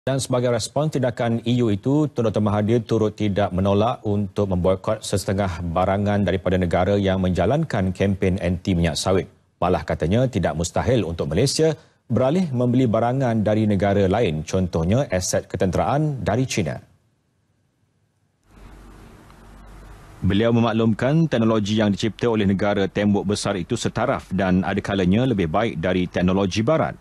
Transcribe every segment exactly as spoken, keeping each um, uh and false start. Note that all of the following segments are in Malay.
Dan sebagai respon tindakan E U itu, Tun Doktor Mahathir turut tidak menolak untuk memboikot sesetengah barangan daripada negara yang menjalankan kempen anti minyak sawit. Malah katanya tidak mustahil untuk Malaysia beralih membeli barangan dari negara lain, contohnya aset ketenteraan dari China. Beliau memaklumkan teknologi yang dicipta oleh negara tembok besar itu setaraf dan ada kalanya lebih baik dari teknologi barat.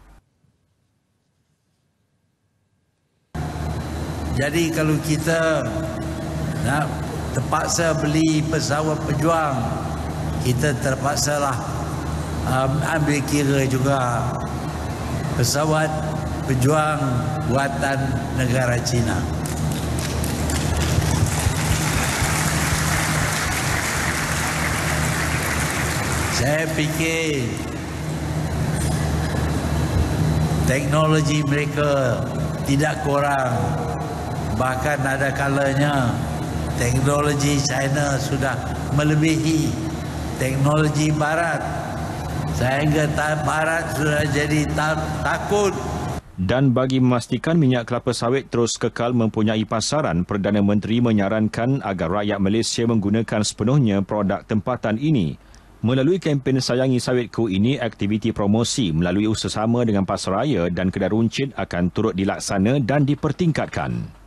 Jadi kalau kita nak terpaksa beli pesawat pejuang, kita terpaksalah um, ambil kira juga pesawat pejuang buatan negara China. Saya fikir teknologi mereka tidak kurang. Bahkan ada kalanya teknologi China sudah melebihi teknologi Barat. Sehingga Barat sudah jadi takut. Dan bagi memastikan minyak kelapa sawit terus kekal mempunyai pasaran, Perdana Menteri menyarankan agar rakyat Malaysia menggunakan sepenuhnya produk tempatan ini. Melalui kempen Sayangi Sawitku ini, aktiviti promosi melalui usaha sama dengan pasaraya dan kedai runcit akan turut dilaksana dan dipertingkatkan.